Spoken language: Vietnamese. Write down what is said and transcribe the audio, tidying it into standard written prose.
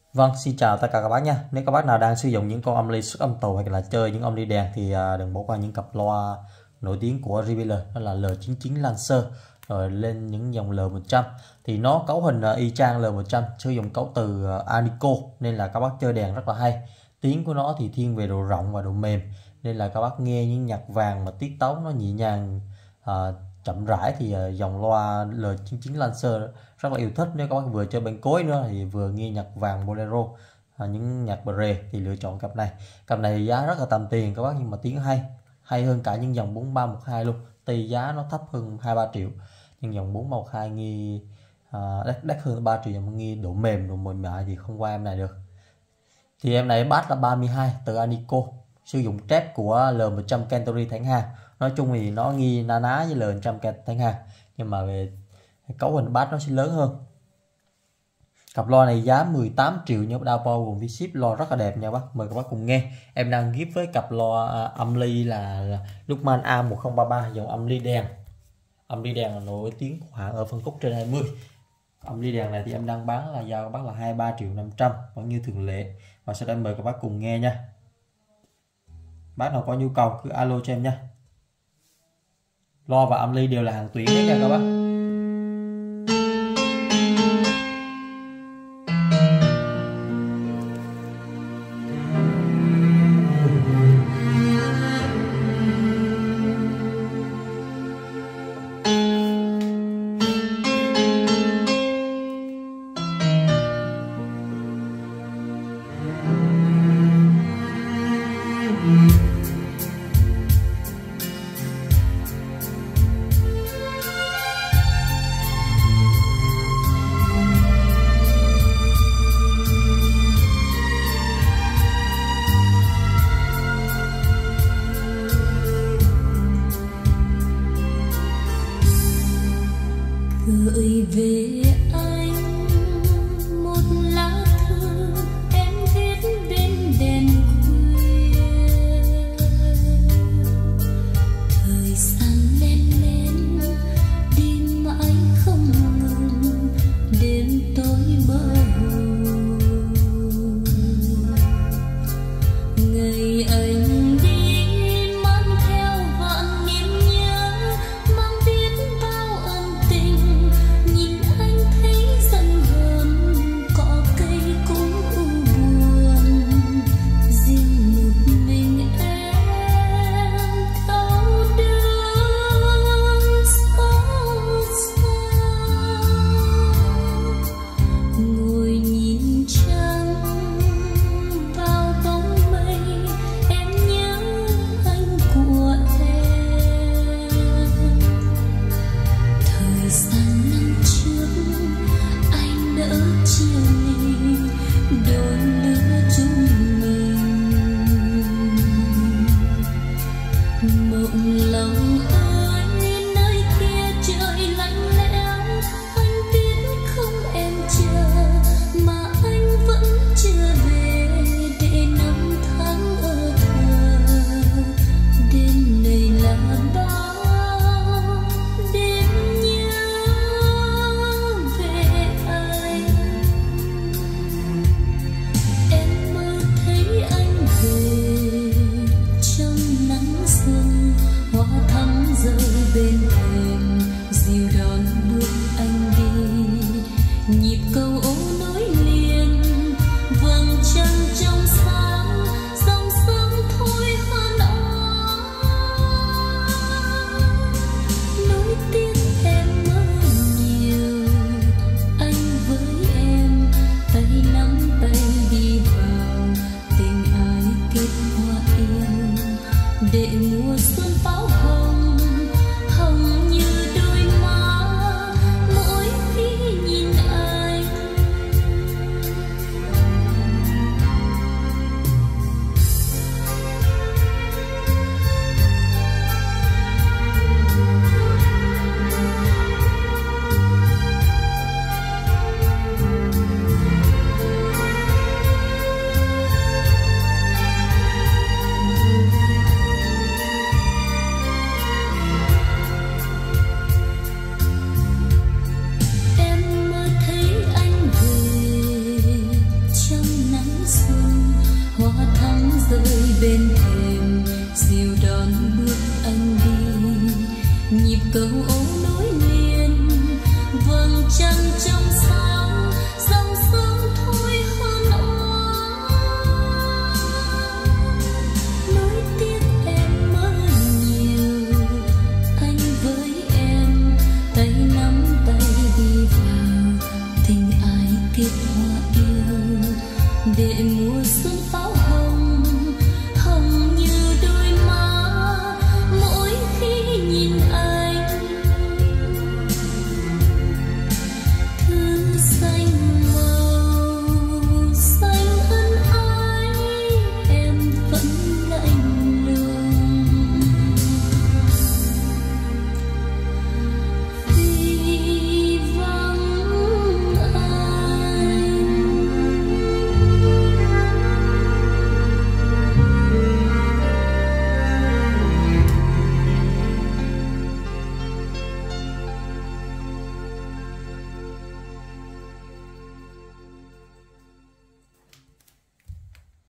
Vâng, xin chào tất cả các bác nha. Nếu các bác nào đang sử dụng những con âm ly xuất âm tù hoặc là chơi những âm ly đèn thì đừng bỏ qua những cặp loa nổi tiếng của JBL, đó là L99 Lancer rồi lên những dòng L100. Thì nó cấu hình y chang L100, sử dụng cấu từ Anico nên là các bác chơi đèn rất là hay. Tiếng của nó thì thiên về độ rộng và độ mềm, nên là các bác nghe những nhạc vàng mà tiết tấu nó nhẹ nhàng, chậm rãi thì dòng loa L99 Lancer rất là yêu thích. Nếu các bác vừa chơi bên cối nữa thì vừa nghe nhạc vàng bolero, những nhạc bề thì lựa chọn cặp này. Cặp này giá rất là tầm tiền các bác, nhưng mà tiếng hay hơn cả những dòng 4312 luôn. Tuy giá nó thấp hơn 2-3 triệu, nhưng dòng 4312 nghe đắt hơn 3 triệu, mà nghe độ mềm độ mềm mại thì không qua em này được. Thì em này bass là 32 từ Anico, sử dụng trap của L100 Kentory thánh hàng. Nói chung thì nó nghi na ná với L100 thánh hàng, nhưng mà về cấu hình bass nó sẽ lớn hơn. Cặp loa này giá 18 triệu nhớ đao bao gồm phí ship. Loa rất là đẹp nha bác. Mời các bác cùng nghe. Em đang ghép với cặp loa âm ly là Luckman A1033, dòng âm ly đèn. Âm ly đèn là nổi tiếng của hãng ở phân khúc trên 20. Âm ly đèn này thì em đang bán là giao các bác là 23 triệu 500 vẫn như thường lệ. Và sau đây mời các bác cùng nghe nha. Bác nào có nhu cầu cứ alo cho em nha. Loa và âm ly đều là hàng tuyển hết nha các bác. yêu để mùa xuân